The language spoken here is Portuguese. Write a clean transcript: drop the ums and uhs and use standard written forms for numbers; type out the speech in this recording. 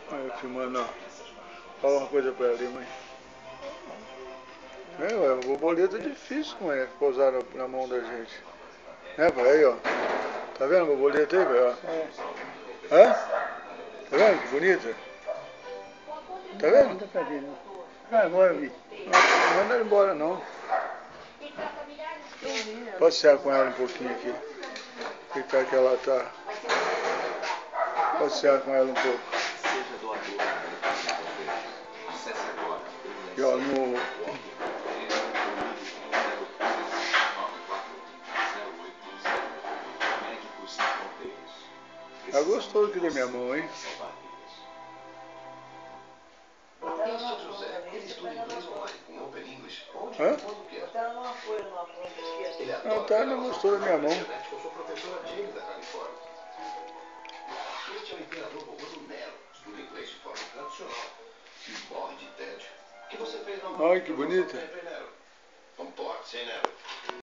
Aí, filmando, ó. Fala uma coisa pra ela ali, mãe. Ué, o borboleta é difícil, mãe, pousar na mão da gente. Né, pai? Aí, ó. Tá vendo a borboleta aí, velho? Hã? Tá vendo que bonita? Tá vendo? Vai embora, Vi. Não manda ela embora, não. Passear com ela um pouquinho aqui. Ficar que ela tá. Passear com ela um pouco. Seja doador. Acesse agora. E ó, no... Tá gostoso aqui da minha mão, hein? Hã? Não, tá, não gostou da minha mão. Eu sou professora James da Califórnia. Este é o imperador romano Nero, estuda inglês de forma tradicional. E morre de tédio. O que você fez na Ai, que bonita. Comporte-se, hein, Nero?